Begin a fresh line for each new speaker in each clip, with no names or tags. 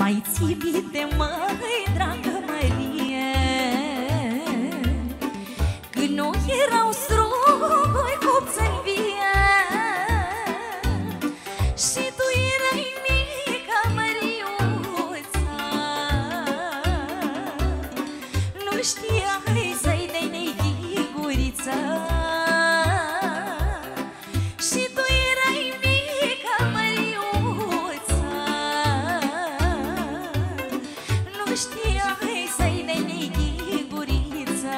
mai ții minte, măi, dragă Marie, când nu erau struguri copți în vie și tu erai mica Măriuța, nu știai să-i dai nechigurița. Și tu erai mica Măriuța, nu știai să-i dai nechigurița.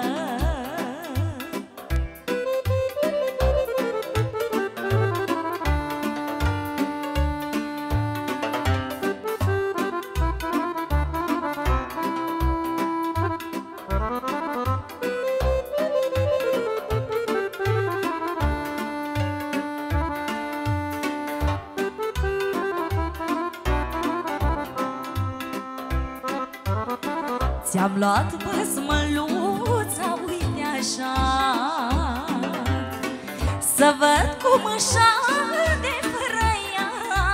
Ți-am luat băsmăluța, uite așa, să văd cum își de fără ea,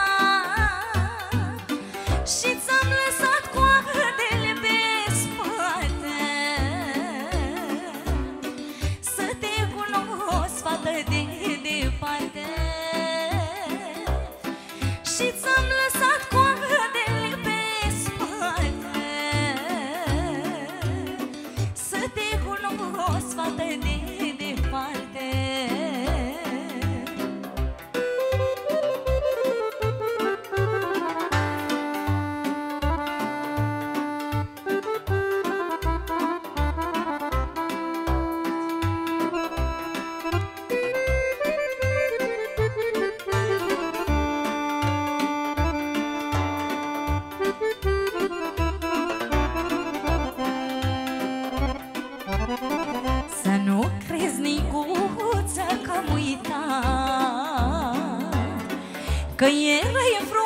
și ți-am lăsat coadele pe spate, să te cunosc, fată, de departe. Și ți-am lăsat coadele pe spate, să te cunosc, fată, de departe. Să nu crezi, Nicuță, că-am uitat, că erai